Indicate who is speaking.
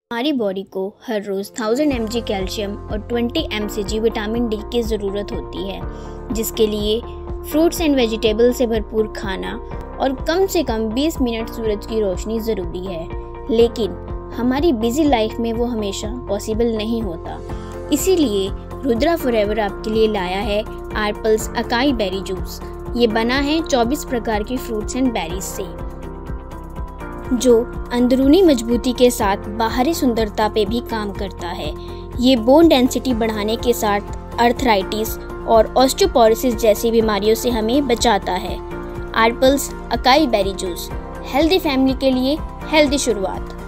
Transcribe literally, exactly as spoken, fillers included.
Speaker 1: हमारी बॉडी को हर रोज़ थाउजेंड एम जी कैल्शियम और twenty M C G vitamin D की ज़रूरत होती है, जिसके लिए फ्रूट्स एंड वेजिटेबल से भरपूर खाना और कम से कम बीस मिनट सूरज की रोशनी ज़रूरी है। लेकिन हमारी बिजी लाइफ में वो हमेशा पॉसिबल नहीं होता। इसीलिए रुद्रा फॉरएवर आपके लिए लाया है आर्पल्स अकाई बेरी जूस। ये बना है चौबीस प्रकार की फ्रूट्स एंड बेरीज से, जो अंदरूनी मजबूती के साथ बाहरी सुंदरता पे भी काम करता है। ये बोन डेंसिटी बढ़ाने के साथ अर्थराइटिस और ऑस्टियोपोरोसिस जैसी बीमारियों से हमें बचाता है। आर्पल्स acai berry juice, healthy family के लिए हेल्दी शुरुआत।